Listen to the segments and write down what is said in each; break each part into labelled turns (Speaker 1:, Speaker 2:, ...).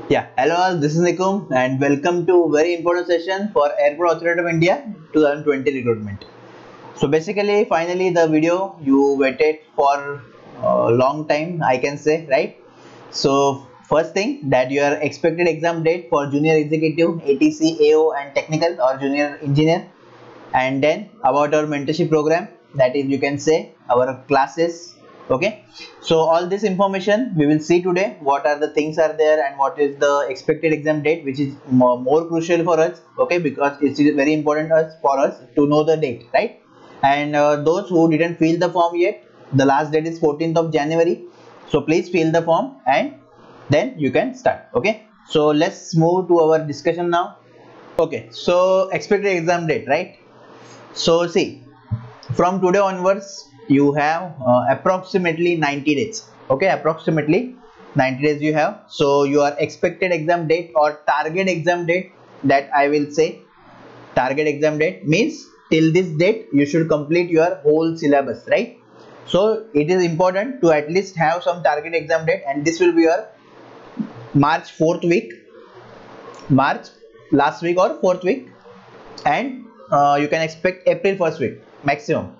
Speaker 1: Yeah, hello all, this is Nikum and welcome to very important session for Airport Authority of India 2020 recruitment. So basically, finally the video you waited for a long time, I can say, right? So first thing that your expected exam date for junior executive, ATC, AO and technical or junior engineer, and then about our mentorship program, that is you can say our classes. Okay, so all this information we will see today, what are the things are there and what is the expected exam date, which is more crucial for us. Okay, because it is very important for us to know the date, right? And those who didn't fill the form yet, the last date is 14th of January, so please fill the form and then you can start. Okay, so let's move to our discussion now. Okay, so expected exam date, right? So see, from today onwards you have approximately 90 days. Okay, approximately 90 days you have. So your expected exam date or target exam date, that I will say target exam date means till this date you should complete your whole syllabus, right? So it is important to at least have some target exam date, and this will be your March 4th week, March last week or 4th week, and you can expect April 1st week maximum.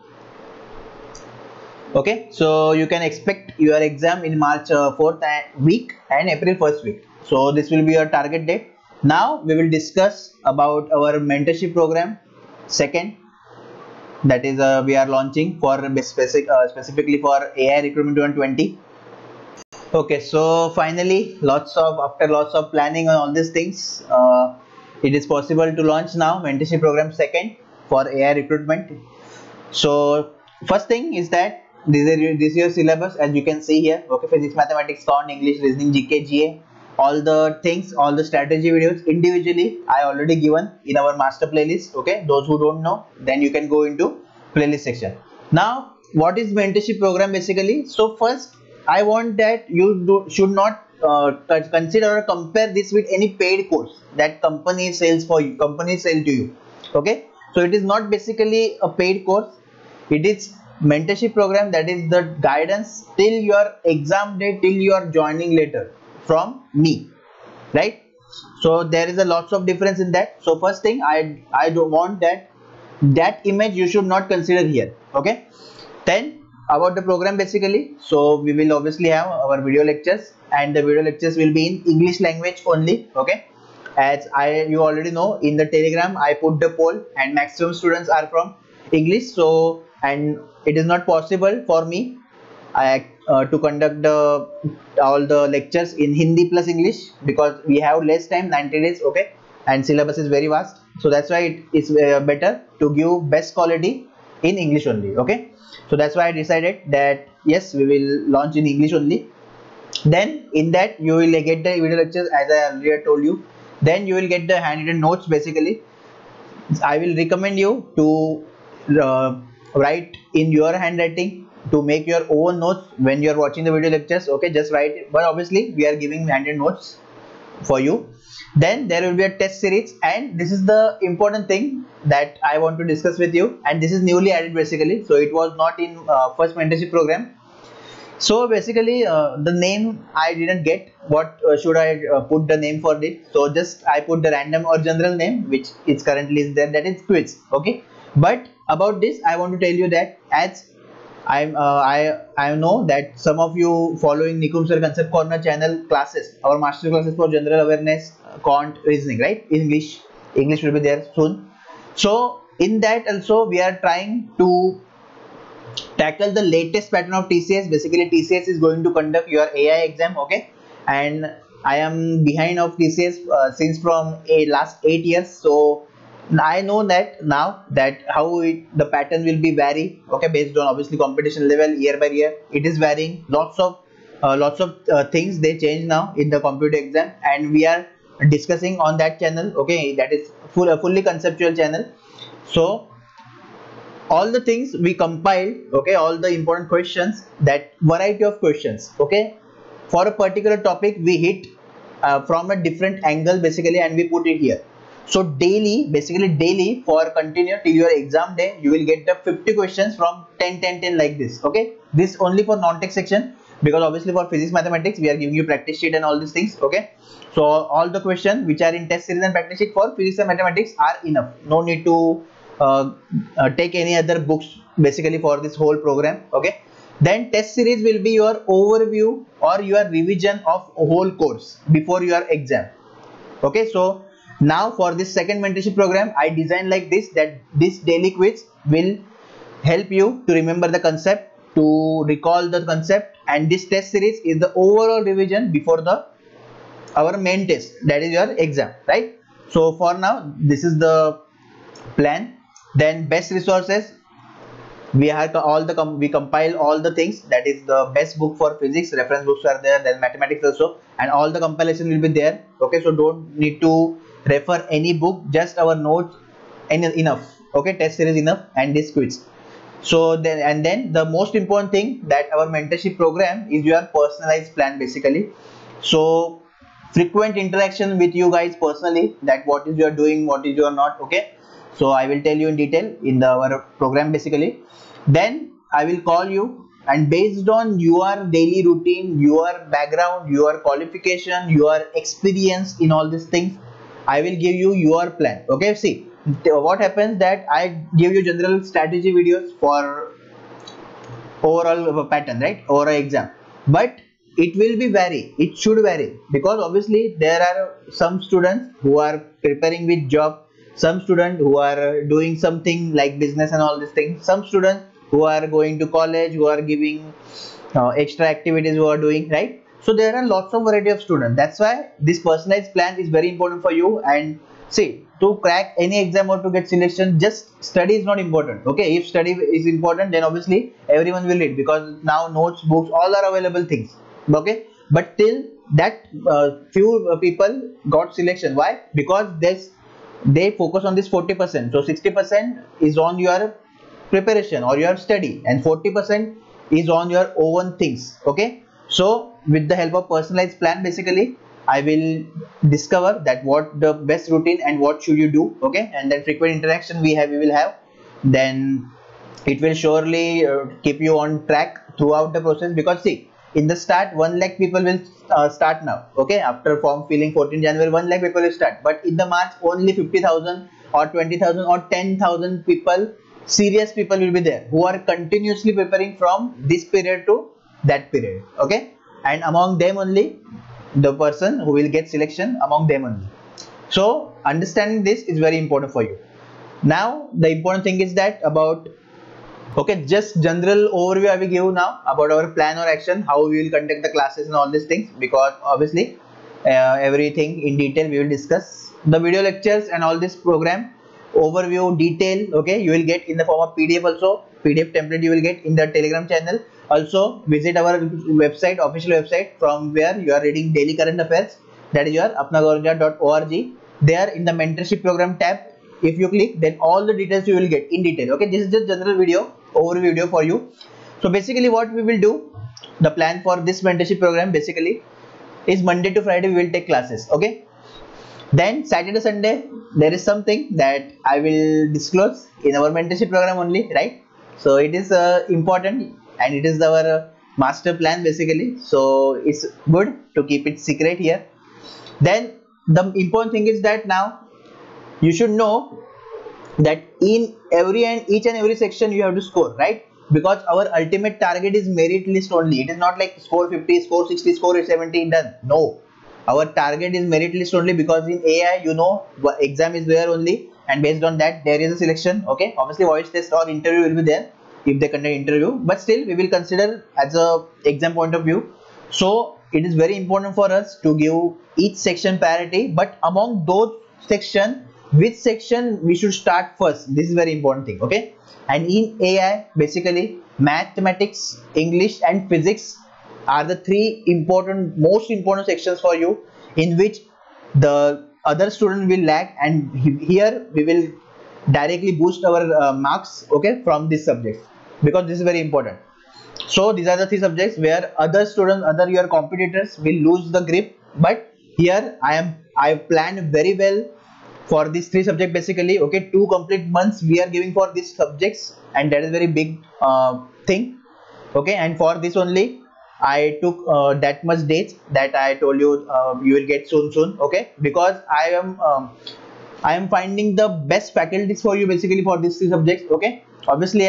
Speaker 1: Okay, so you can expect your exam in March 4th week and April 1st week. So this will be your target date. Now we will discuss about our mentorship program second, that is we are launching for specifically for AI recruitment 2020. Okay, so finally after lots of planning on all these things, it is possible to launch now mentorship program second for AI recruitment. So first thing is that this year's syllabus, as you can see here. Okay, physics, mathematics, count, English, reasoning, GK, GA, all the things, all the strategy videos individually I already given in our master playlist. Okay, those who don't know, then you can go into playlist section. Now what is mentorship program basically? So first I want that you should not consider or compare this with any paid course that company sells for you, company sell to you. Okay, so it is not basically a paid course, it is mentorship program, that is the guidance till your exam day, till your joining letter from me, right? So there is a lots of difference in that. So first thing, I don't want that image you should not consider here. Okay, then about the program basically, so we will obviously have our video lectures, and the video lectures will be in English language only. Okay, as you already know, in the Telegram I put the poll and maximum students are from English. So and it is not possible for me to conduct all the lectures in Hindi plus English, because we have less time, 90 days. Okay, and syllabus is very vast, so that's why it is better to give best quality in English only. Okay, so that's why I decided that yes, we will launch in English only. Then in that you will get the video lectures as I earlier told you. Then you will get the handwritten notes. Basically I will recommend you to write in your handwriting, to make your own notes when you are watching the video lectures. Okay, just write it, but obviously we are giving handwritten notes for you. Then there will be a test series, and this is the important thing that I want to discuss with you, and this is newly added basically, so it was not in first mentorship program. So basically the name I didn't get, what should I put the name for it, so just I put the random or general name which is currently is there, that is quiz. Okay, but about this I want to tell you that as I know that some of you following Nikum Sir Concept Corner channel classes, our master classes for general awareness, quant, reasoning, right? English will be there soon. So in that also we are trying to tackle the latest pattern of TCS. Basically TCS is going to conduct your AI exam. Okay, and I am behind of TCS since from last 8 years, so I know that now that how the pattern will be vary. Okay, based on obviously competition level, year by year it is varying. Lots of things they change now in the computer exam, and we are discussing on that channel. Okay, that is fully conceptual channel. So all the things we compiled, okay, all the important questions, that variety of questions, okay, for a particular topic we hit from a different angle basically, and we put it here. So daily, basically daily for continue till your exam day, you will get the 50 questions from 10 10 10 like this. Okay, this only for non-tech section. because obviously for physics mathematics we are giving you practice sheet and all these things. Okay, so all the questions which are in test series and practice sheet for physics and mathematics are enough. No need to take any other books basically for this whole program. Okay, then test series will be your overview or your revision of a whole course before your exam. Okay, so now for this second mentorship program I designed like this, that this daily quiz will help you to remember the concept, to recall the concept, and this test series is the overall revision before the our main test, that is your exam, right? So for now this is the plan. Then best resources, we have all the we compile all the things, that is the best book for physics, reference books are there, then mathematics also, and all the compilation will be there. Okay, so don't need to refer any book, just our notes and enough. Okay, test series enough and this quiz. So then, and then the most important thing, that our mentorship program is your personalized plan basically. So frequent interaction with you guys personally, that what is you are doing, what is you are not. Okay, so I will tell you in detail in our program basically. Then I will call you, and based on your daily routine, your background, your qualification, your experience in all these things, I will give you your plan. Okay, see what happens, that I give you general strategy videos for overall pattern, right, or exam, but it will be vary, it should vary, because obviously there are some students who are preparing with job, some students who are doing something like business and all these things, some students who are going to college, who are giving extra activities, who are doing, right? So there are lots of variety of students. That's why this personalized plan is very important for you. And see, to crack any exam or to get selection, just study is not important. Okay, if study is important, then obviously everyone will read, because now notes, books, all are available things. Okay, but till that few people got selection. Why? Because they focus on this 40%. So 60% is on your preparation or your study, and 40% is on your own things. Okay, so with the help of personalized plan basically, I will discover that what the best routine and what should you do. Okay, and then frequent interaction we will have, then it will surely keep you on track throughout the process. Because see, in the start 1 lakh people will start now. Okay, after form filling 14 January 1 lakh people will start, but in the March only 50,000 or 20,000 or 10,000 people, serious people will be there, who are continuously preparing from this period to that period. Okay, and among them only the person who will get selection, among them only. So understanding this is very important for you. Now the important thing is that about, okay, just general overview I will give you now about our plan or action, how we will conduct the classes and all these things, because obviously everything in detail we will discuss. The video lectures and all this program overview detail, okay, you will get in the form of PDF also. PDF template you will get in the Telegram channel. Also visit our website, official website, from where you are reading daily current affairs, that is your apnagovinda.org. There in the mentorship program tab, if you click, then all the details you will get in detail. Okay, this is just general video, overview video for you. So basically what we will do, the plan for this mentorship program basically is Monday to Friday we will take classes. Okay, then Saturday Sunday there is something that I will disclose in our mentorship program only, right? So it is important, and it is our master plan basically, so it's good to keep it secret here. Then the important thing is that now you should know that in each and every section you have to score, right? Because our ultimate target is merit list only. It is not like score 50, score 60, score 70, done. No, our target is merit list only, because in AI, you know, exam is there only, and based on that there is a selection. Okay, obviously voice test or interview will be there if they conduct interview, but still we will consider as a exam point of view. So it is very important for us to give each section priority, but among those section, which section we should start first, this is very important thing. Okay, and in AI basically mathematics, English and physics are the three most important sections for you, in which the other student will lag, and here we will directly boost our marks, okay, from this subject, because this is very important. So these are the three subjects where other students, other your competitors will lose the grip, but here I planned very well for these three subjects basically. Okay, 2 complete months we are giving for these subjects, and that is very big thing. Okay, and for this only I took that much dates that I told you you will get soon, okay, because I am finding the best faculties for you basically for these three subjects, okay. Obviously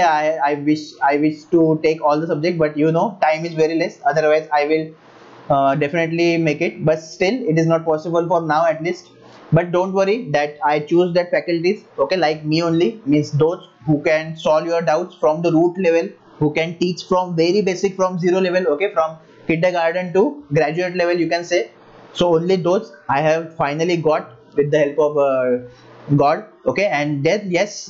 Speaker 1: I wish to take all the subjects, but you know time is very less, otherwise I will definitely make it, but still it is not possible for now at least. But don't worry that I choose that faculties, okay, like me only, means those who can solve your doubts from the root level, who can teach from very basic, from zero level, okay, from kindergarten to graduate level you can say. So only those I have finally got with the help of God, okay. And then yes,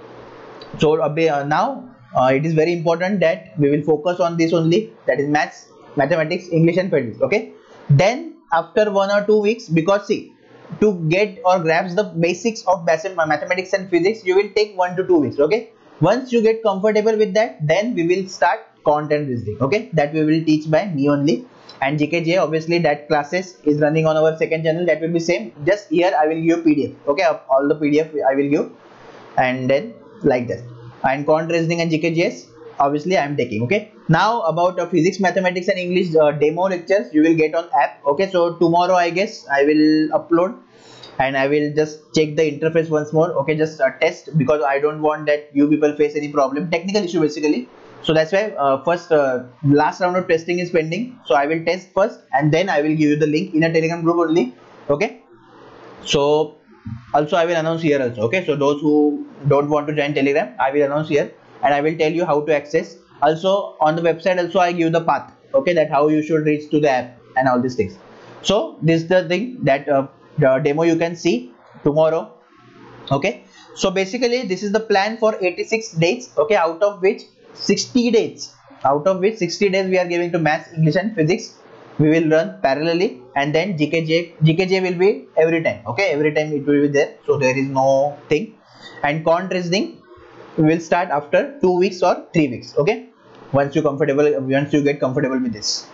Speaker 1: so now it is very important that we will focus on this only, that is maths, mathematics, English and physics, okay. Then after 1 or 2 weeks, because see, to get or grasp the basics of basic mathematics and physics, you will take 1 to 2 weeks, okay. Once you get comfortable with that, then we will start content reasoning, okay, that we will teach by me only. And GKJ, obviously that classes is running on our second channel, that will be same, just here I will give PDF, okay, of all the PDF I will give, and then like that. And quant reasoning and GKJS obviously I am taking, okay. Now about physics, mathematics and English demo lectures you will get on app, okay. So tomorrow I guess I will upload, and I will just check the interface once more, okay, just test, because I don't want that you people face any problem, technical issue basically. So that's why first last round of testing is pending, so I will test first and then I will give you the link in a Telegram group only, okay. So also I will announce here also, okay. So those who don't want to join Telegram, I will announce here and I will tell you how to access. Also on the website also I give the path, okay, that how you should reach to the app and all these things. So this is the thing that the demo you can see tomorrow, okay. So basically this is the plan for 86 days, okay, out of which 60 days we are giving to maths, English and physics. We will run parallelly, and then GKJ will be every time, okay, every time it will be there, so there is no thing. And quant reasoning we will start after 2 weeks or 3 weeks, okay, once you get comfortable with this.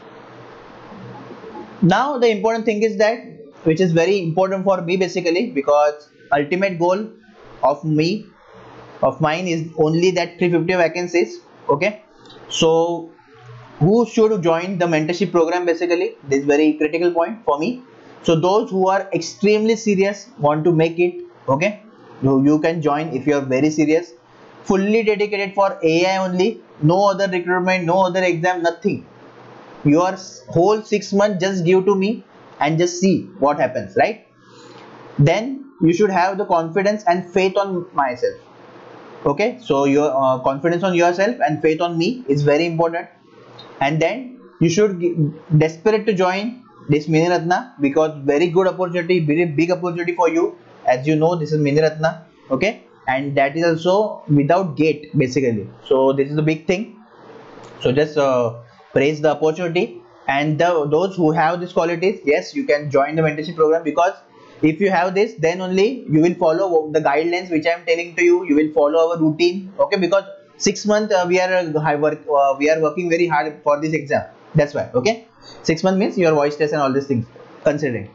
Speaker 1: Now the important thing is that, which is very important for me basically, because ultimate goal of mine is only that 350 vacancies, okay. So who should join the mentorship program basically, this is very critical point for me. So those who are extremely serious, want to make it, okay, you can join if you are very serious, fully dedicated for AI only, no other recruitment, no other exam, nothing. Your whole 6 months just give to me and just see what happens, right? Then you should have the confidence and faith on myself, okay. So your confidence on yourself and faith on me is very important. And then you should desperate to join this Miniratna, because very good opportunity, very big opportunity for you. As you know, this is Miniratna, okay, and that is also without gate basically. So this is the big thing. So just praise the opportunity, and those who have these qualities, yes, you can join the mentorship program, because if you have this, then only you will follow the guidelines which I am telling to you. You will follow our routine, okay, because 6 months we are working very hard for this exam, that's why, okay. 6 months means your voice test and all these things considering.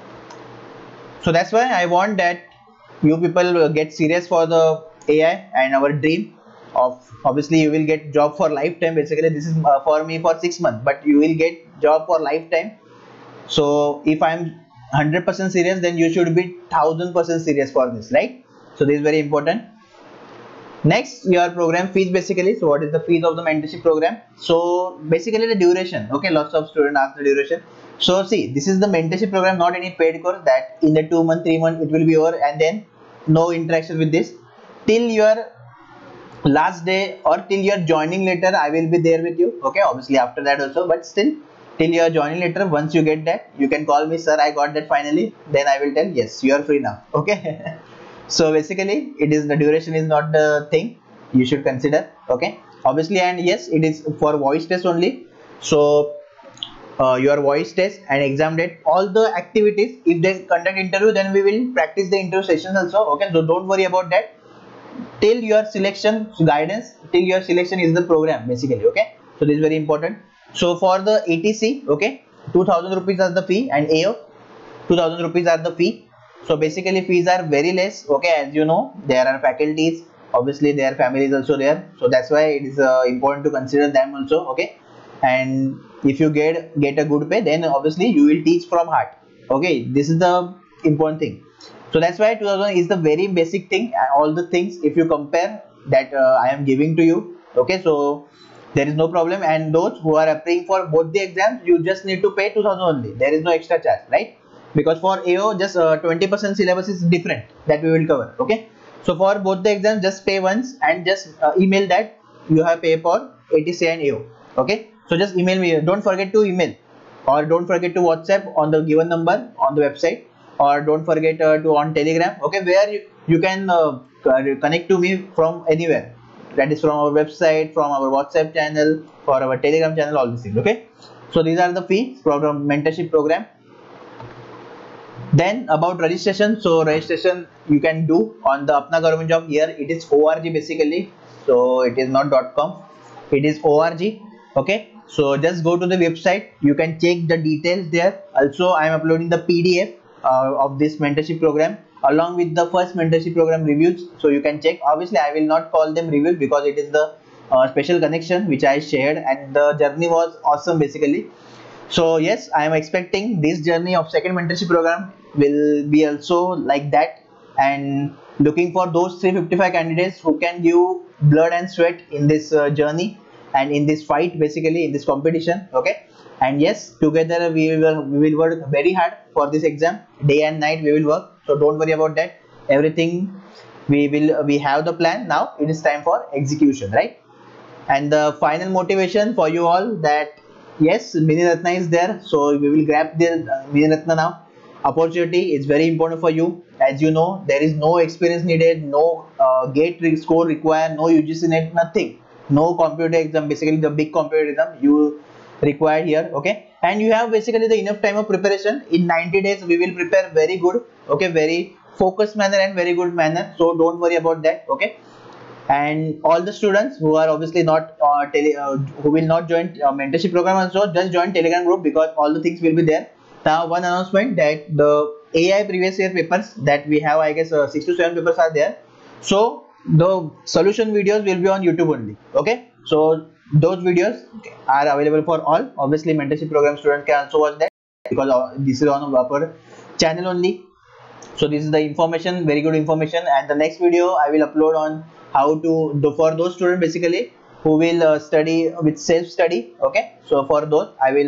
Speaker 1: So that's why I want that you people get serious for the AI and our dream of, obviously you will get job for lifetime basically. This is for me for 6 months, but you will get job for lifetime. So if I am 100% serious, then you should be 1000% serious for this, right? So this is very important. Next, your program fees basically. So what is the fees of the mentorship program? So basically the duration, okay, lots of students ask the duration. So see, this is the mentorship program, not any paid course that in the 2 month, 3 month it will be over and then no interaction with this. Till your last day or till your joining letter, I will be there with you, okay, obviously after that also, but still till your joining letter, once you get that, you can call me, sir, I got that finally, then I will tell, yes, you are free now, okay. So basically it is, the duration is not the thing you should consider, okay, obviously. And yes, it is for voice test only. So your voice test and exam date, all the activities, if they conduct interview, then we will practice the interview sessions also, okay. So don't worry about that till your selection, guidance till your selection is the program basically, okay. So this is very important. So for the ATC, okay, 2000 rupees are the fee, and AO 2000 rupees are the fee. So basically fees are very less, okay. As you know, there are faculties, obviously their families also there, so that's why it is important to consider them also, okay. and if you get a good pay, then obviously you will teach from heart. Okay, this is the important thing. So that's why 2000 is the very basic thing. All the things, if you compare that, I am giving to you. Okay, so there is no problem, and those who are applying for both the exams, you just need to pay 2000 only. There is no extra charge, right? Because for AO, just 20% syllabus is different that we will cover. Okay, so for both the exams, just pay once and just email that you have paid for ATC and AO. Okay, so just email me. Don't forget to email, or don't forget to WhatsApp on the given number on the website, or don't forget to on Telegram. Okay, where you can connect to me from anywhere. That is from our website, from our WhatsApp channel, for our Telegram channel, all these things. Okay, so these are the fees for the mentorship program. Then about registration, so registration you can do on the Apna Government Job. Here it is org basically, so it is not .com, it is org. Okay, so just go to the website, you can check the details there. Also I am uploading the PDF of this mentorship program along with the first mentorship program reviews, so you can check. Obviously I will not call them reviews because it is the special connection which I shared, and the journey was awesome basically. So yes, I am expecting this journey of second mentorship program will be also like that, and looking for those 355 candidates who can give blood and sweat in this journey and in this fight, basically in this competition. Okay, and yes, together we will work very hard for this exam. Day and night we will work, so don't worry about that. Everything we have the plan. Now it is time for execution, right? And the final motivation for you all, that yes, Mini Ratna is there, so we will grab the Mini Ratna now. Opportunity is very important for you. As you know, there is no experience needed, no gate score required, no UGC net, nothing, no computer exam. Basically the big computer exam you require here. Okay, and you have basically the enough time of preparation. In 90 days we will prepare very good. Okay, very focused manner and very good manner, so don't worry about that. Okay, and all the students who are obviously not who will not join mentorship program, also just join Telegram group, because all the things will be there. Now one announcement, that the AI previous year papers that we have, I guess 6 to 7 papers are there, so the solution videos will be on YouTube only. Okay, so those videos are available for all. Obviously mentorship program students can also watch that, because this is on our channel only. So this is the information, very good information, and the next video I will upload on how to do for those students basically who will study with self study. Okay, so for those I will